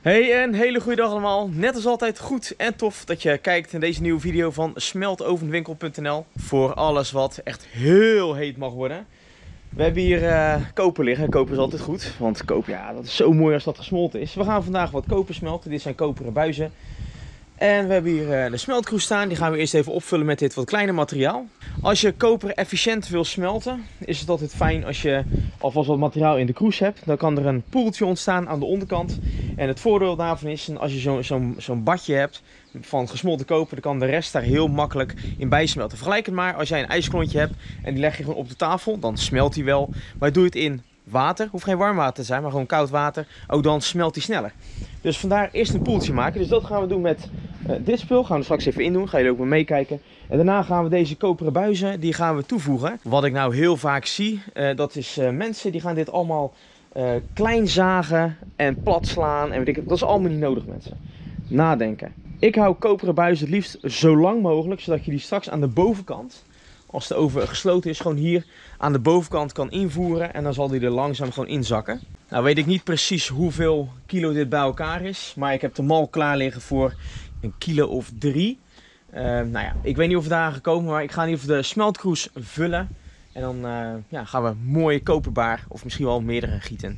Hey, een hele goede dag allemaal. Net als altijd goed en tof dat je kijkt naar deze nieuwe video van smeltovenwinkel.nl. Voor alles wat echt heel heet mag worden. We hebben hier koper liggen. Koper is altijd goed, want koper, ja, dat is zo mooi als dat gesmolten is. We gaan vandaag wat koper smelten. Dit zijn koperen buizen. En we hebben hier de smeltkroes staan. Die gaan we eerst even opvullen met dit wat kleiner materiaal. Als je koper efficiënt wil smelten, is het altijd fijn als je alvast wat materiaal in de kroes hebt. Dan kan er een poeltje ontstaan aan de onderkant. En het voordeel daarvan is, als je zo'n badje hebt van gesmolten koper, dan kan de rest daar heel makkelijk in bijsmelten. Vergelijk het maar als jij een ijsklontje hebt en die leg je gewoon op de tafel, dan smelt die wel. Maar doe je het in water, hoeft geen warm water te zijn, maar gewoon koud water, ook dan smelt die sneller. Dus vandaar eerst een poeltje maken. Dus dat gaan we doen met dit spul. Gaan we straks even in doen. Gaan jullie ook maar meekijken. En daarna gaan we deze koperen buizen, die gaan we toevoegen. Wat ik nou heel vaak zie, dat is mensen die gaan dit allemaal klein zagen en plat slaan. En weet ik, dat is allemaal niet nodig, mensen. Nadenken. Ik hou koperen buizen het liefst zo lang mogelijk, zodat je die straks aan de bovenkant, als de oven gesloten is, gewoon hier aan de bovenkant kan invoeren. En dan zal die er langzaam gewoon inzakken. Nou weet ik niet precies hoeveel kilo dit bij elkaar is. Maar ik heb de mal klaar liggen voor een kilo of 3. Nou ja, ik weet niet of we daar aan gekomen, maar ik ga in ieder geval de smeltkroes vullen. En dan ja, gaan we mooie koperbaar of misschien wel meerdere gieten.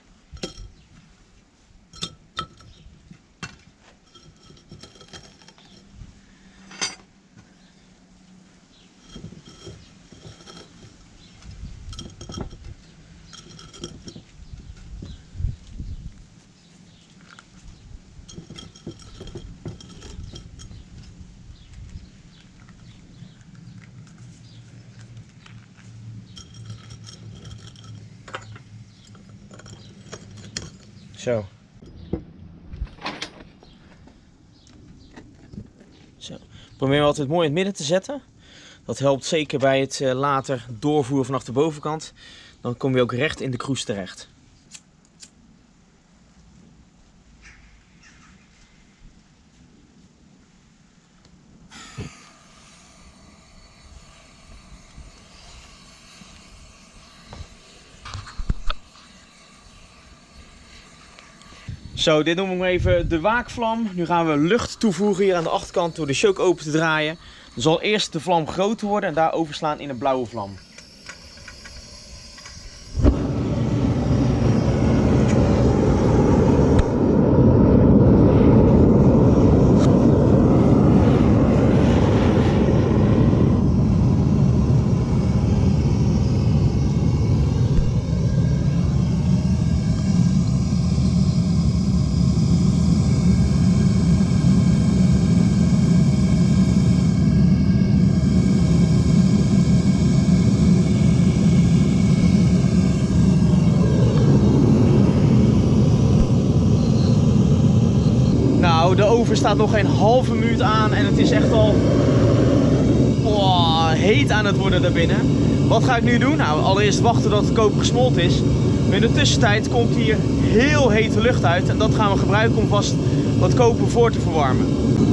Zo. Probeer hem altijd mooi in het midden te zetten. Dat helpt zeker bij het later doorvoeren vanaf de bovenkant. Dan kom je ook recht in de kroes terecht. Zo, dit noem ik maar even de waakvlam. Nu gaan we lucht toevoegen hier aan de achterkant door de choke open te draaien. Dan zal eerst de vlam groter worden en daar overslaan in een blauwe vlam. Nou, de oven staat nog geen halve minuut aan en het is echt al heet aan het worden daarbinnen. Wat ga ik nu doen? Nou, allereerst wachten tot het koper gesmolten is. In de tussentijd komt hier heel hete lucht uit en dat gaan we gebruiken om vast wat koper voor te verwarmen.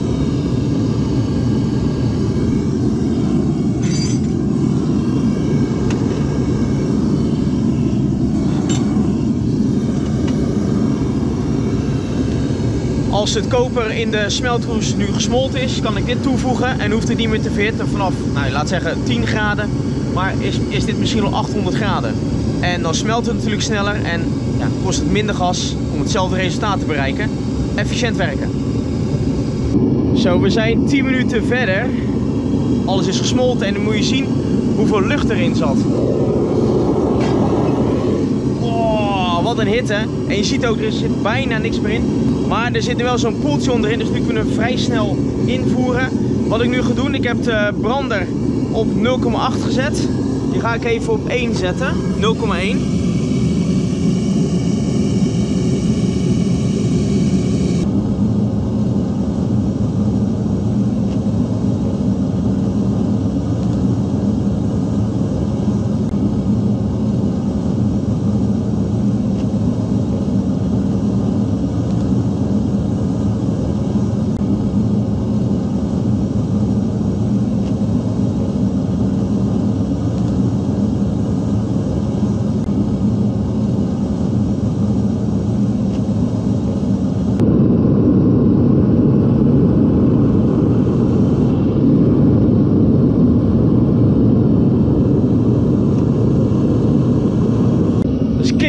Als het koper in de smeltkroes nu gesmolten is, kan ik dit toevoegen en hoeft het niet meer te verhitten vanaf, nou, laat zeggen 10 graden. Maar is dit misschien al 800 graden. En dan smelt het natuurlijk sneller en ja, kost het minder gas om hetzelfde resultaat te bereiken. Efficiënt werken. Zo, we zijn 10 minuten verder. Alles is gesmolten en dan moet je zien hoeveel lucht erin zat. Wat een hitte. En je ziet ook, er zit bijna niks meer in. Maar er zit nu wel zo'n poeltje onderin, dus nu kunnen we vrij snel invoeren. Wat ik nu ga doen, ik heb de brander op 0,8 gezet. Die ga ik even op 1 zetten. 0,1.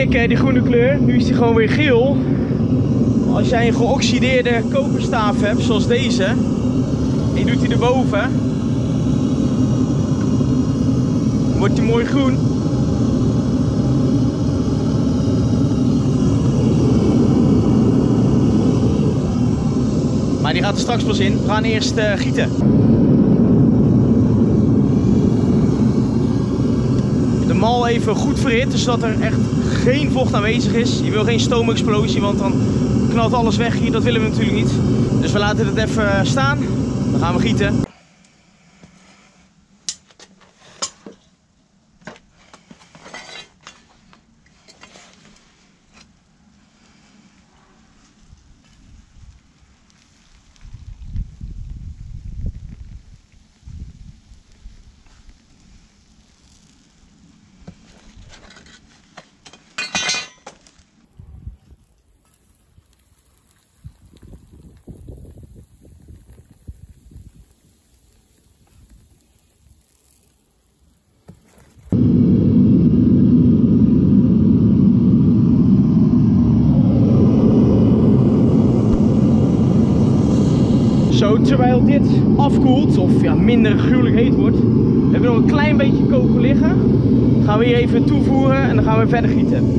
kick hè, die groene kleur. Nu is die gewoon weer geel. Als jij een geoxideerde koperstaaf hebt, zoals deze, en je doet die erboven, dan wordt die mooi groen. Maar die gaat er straks pas in. We gaan eerst gieten. De mal even goed verhitten, zodat er echt geen vocht aanwezig is. Je wil geen stoomexplosie, want dan knalt alles weg hier. Dat willen we natuurlijk niet. Dus we laten het even staan. Dan gaan we gieten. Zo, terwijl dit afkoelt, of ja, minder gruwelijk heet wordt, hebben we nog een klein beetje koper liggen. Gaan we hier even toevoegen en dan gaan we verder gieten.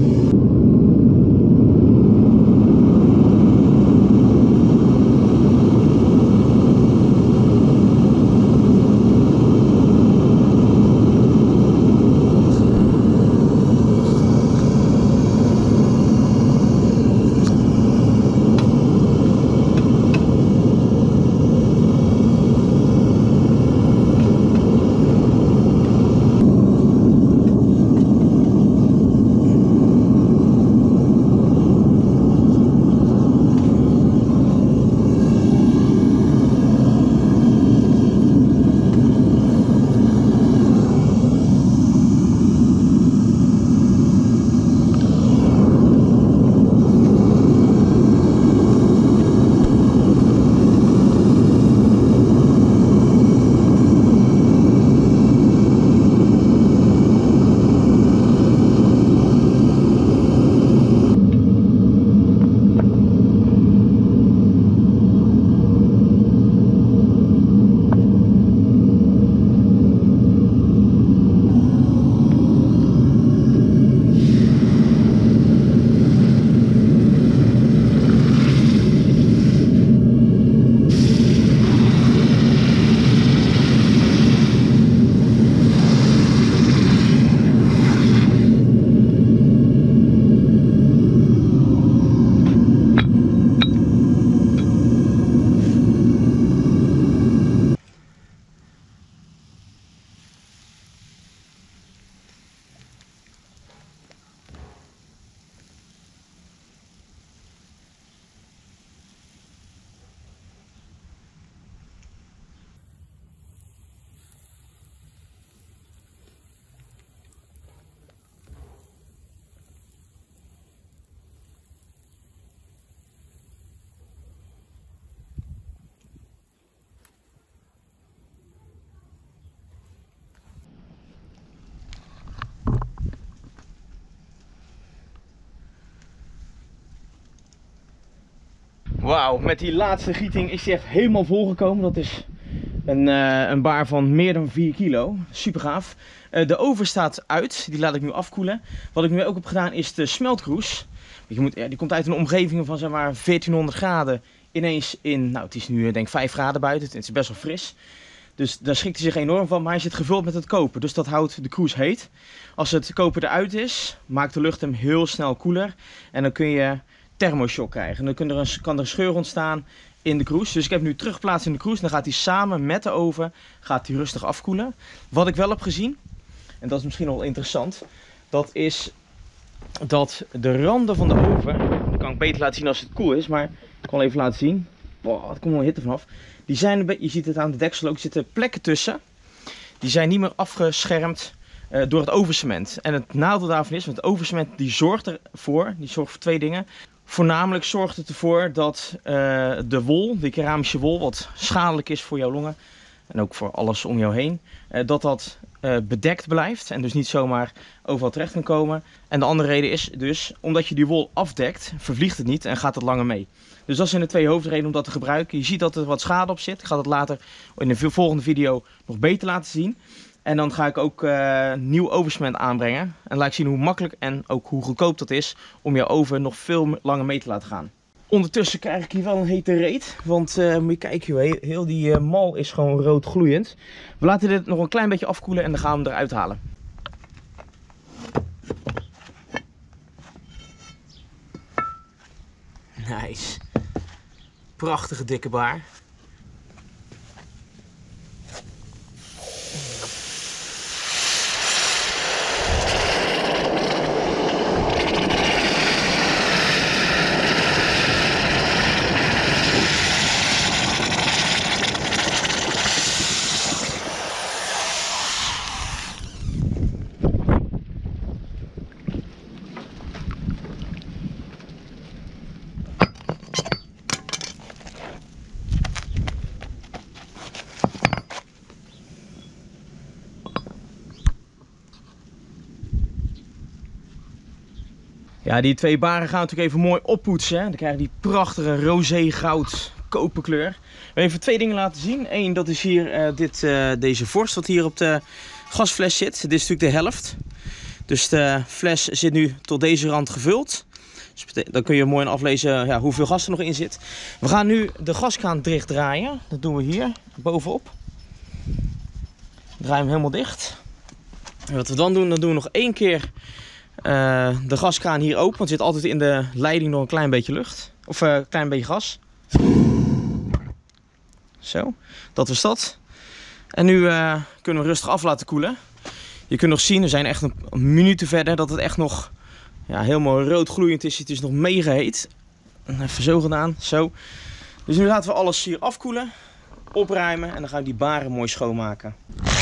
Wauw, met die laatste gieting is hij echt helemaal volgekomen. Dat is een baar van meer dan 4 kilo. Super gaaf. De oven staat uit, die laat ik nu afkoelen. Wat ik nu ook heb gedaan is de smeltkroes. Die komt uit een omgeving van zeg maar 1400 graden. Ineens in, nou het is nu denk ik 5 graden buiten. Het is best wel fris. Dus daar schikt hij zich enorm van, maar hij zit gevuld met het koper. Dus dat houdt de kroes heet. Als het koper eruit is, maakt de lucht hem heel snel koeler. En dan kun je thermoshock krijgen. En dan kan er een scheur ontstaan in de kroes. Dus ik heb nu teruggeplaatst in de kroes. Dan gaat hij samen met de oven rustig afkoelen. Wat ik wel heb gezien, en dat is misschien wel interessant, dat is dat de randen van de oven, dat kan ik beter laten zien als het koel is, maar ik kan even laten zien. Wow, er komt wel hitte vanaf. Die zijn, je ziet het aan de deksel ook, er zitten plekken tussen. Die zijn niet meer afgeschermd door het ovencement. En het nadeel daarvan is, want het ovencement die zorgt voor 2 dingen. Voornamelijk zorgt het ervoor dat de wol, de keramische wol, wat schadelijk is voor jouw longen en ook voor alles om jou heen, dat bedekt blijft en dus niet zomaar overal terecht kan komen. En de andere reden is dus, omdat je die wol afdekt, vervliegt het niet en gaat het langer mee. Dus dat zijn de twee hoofdredenen om dat te gebruiken. Je ziet dat er wat schade op zit. Ik ga dat later in de volgende video nog beter laten zien. En dan ga ik ook nieuw ovencement aanbrengen. En laat ik zien hoe makkelijk en ook hoe goedkoop dat is om je oven nog veel langer mee te laten gaan. Ondertussen krijg ik hier wel een hete reet. Want moet je kijken, joh, heel die mal is gewoon rood gloeiend. We laten dit nog een klein beetje afkoelen en dan gaan we hem eruit halen. Nice. Prachtige dikke baar. Ja, die twee baren gaan we natuurlijk even mooi oppoetsen. Dan krijgen die prachtige roze-goud koperkleur. Ik wil even twee dingen laten zien. Eén, dat is hier deze vorst wat hier op de gasfles zit. Dit is natuurlijk de helft. Dus de fles zit nu tot deze rand gevuld. Dus dan kun je mooi aflezen ja, hoeveel gas er nog in zit. We gaan nu de gaskraan dicht draaien. Dat doen we hier bovenop. Draai hem helemaal dicht. En wat we dan doen we nog één keer de gaskraan hier open. Want er zit altijd in de leiding nog een klein beetje lucht. Of een klein beetje gas. Zo, dat was dat. En nu kunnen we rustig af laten koelen. Je kunt nog zien, we zijn echt een minuut verder, dat het echt nog ja, helemaal rood gloeiend is. Het is nog mega heet. Even zo gedaan, zo. Dus nu laten we alles hier afkoelen, opruimen en dan gaan we die baren mooi schoonmaken.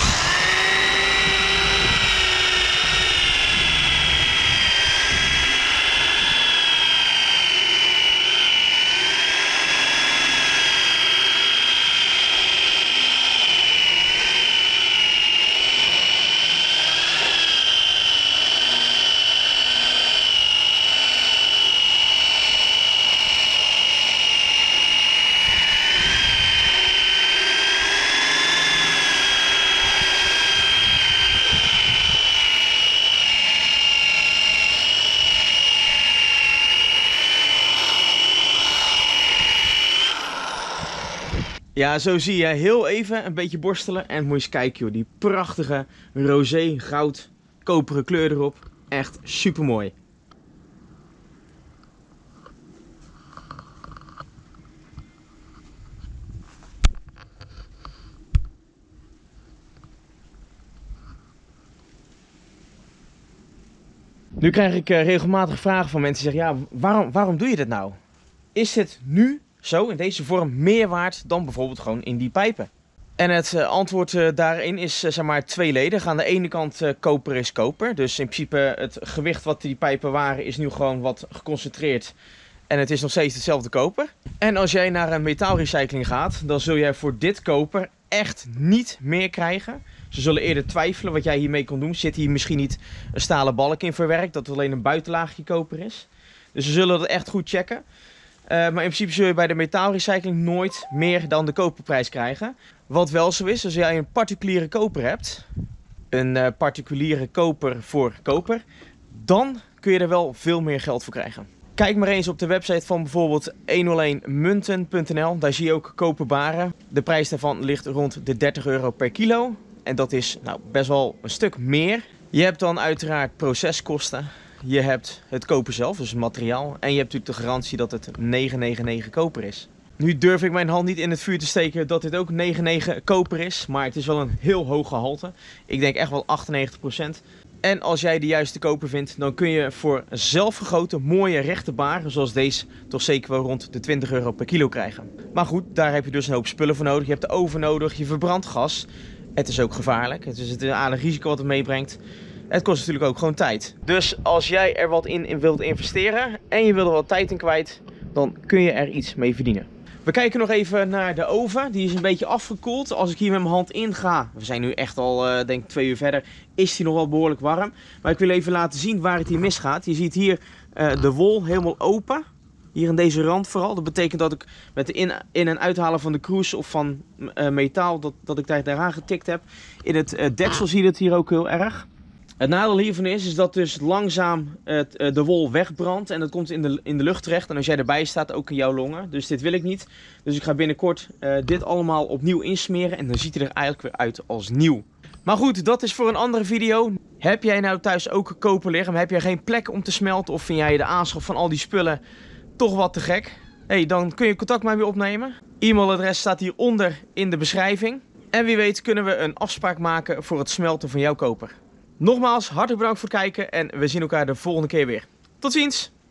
Ja, zo zie je heel even een beetje borstelen en moet je eens kijken joh, die prachtige roze goud koperen kleur erop. Echt super mooi. Nu krijg ik regelmatig vragen van mensen die zeggen, ja, waarom doe je dit nou? Is dit nu zo in deze vorm meer waard dan bijvoorbeeld gewoon in die pijpen? En het antwoord daarin is zeg maar tweeledig. Aan de ene kant koper is koper. Dus in principe het gewicht wat die pijpen waren is nu gewoon wat geconcentreerd. En het is nog steeds hetzelfde koper. En als jij naar een metaalrecycling gaat, dan zul jij voor dit koper echt niet meer krijgen. Ze zullen eerder twijfelen wat jij hiermee kon doen. Zit hier misschien niet een stalen balk in verwerkt, dat het alleen een buitenlaagje koper is. Dus ze zullen dat echt goed checken. Maar in principe zul je bij de metaalrecycling nooit meer dan de koperprijs krijgen. Wat wel zo is, als jij een particuliere koper hebt, een particuliere koper voor koper, dan kun je er wel veel meer geld voor krijgen. Kijk maar eens op de website van bijvoorbeeld 101munten.nl. Daar zie je ook koperbaren. De prijs daarvan ligt rond de €30 per kilo. En dat is nou, best wel een stuk meer. Je hebt dan uiteraard proceskosten. Je hebt het koper zelf, dus het materiaal. En je hebt natuurlijk de garantie dat het 999 koper is. Nu durf ik mijn hand niet in het vuur te steken dat dit ook 99 koper is. Maar het is wel een heel hoog gehalte. Ik denk echt wel 98%. En als jij de juiste koper vindt, dan kun je voor zelfgegoten mooie rechte baren, zoals deze, toch zeker wel rond de €20 per kilo krijgen. Maar goed, daar heb je dus een hoop spullen voor nodig. Je hebt de oven nodig, je verbrandt gas. Het is ook gevaarlijk. Het is het aardig risico wat het meebrengt. Het kost natuurlijk ook gewoon tijd. Dus als jij er wat in wilt investeren en je wil er wat tijd in kwijt, dan kun je er iets mee verdienen. We kijken nog even naar de oven. Die is een beetje afgekoeld. Als ik hier met mijn hand in ga, we zijn nu echt al denk ik 2 uur verder, is die nog wel behoorlijk warm. Maar ik wil even laten zien waar het hier misgaat. Je ziet hier de wol helemaal open. Hier in deze rand vooral. Dat betekent dat ik met de in- en uithalen van de kroes of van metaal, dat ik daaraan getikt heb. In het deksel zie je het hier ook heel erg. Het nadeel hiervan is dat dus langzaam de wol wegbrandt en dat komt in de lucht terecht. En als jij erbij staat, ook in jouw longen. Dus dit wil ik niet. Dus ik ga binnenkort dit allemaal opnieuw insmeren en dan ziet hij er eigenlijk weer uit als nieuw. Maar goed, dat is voor een andere video. Heb jij nou thuis ook koper liggen? Heb jij geen plek om te smelten of vind jij de aanschaf van al die spullen toch wat te gek? Hey, dan kun je contact met me opnemen. E-mailadres staat hieronder in de beschrijving. En wie weet kunnen we een afspraak maken voor het smelten van jouw koper. Nogmaals, hartelijk bedankt voor het kijken en we zien elkaar de volgende keer weer. Tot ziens!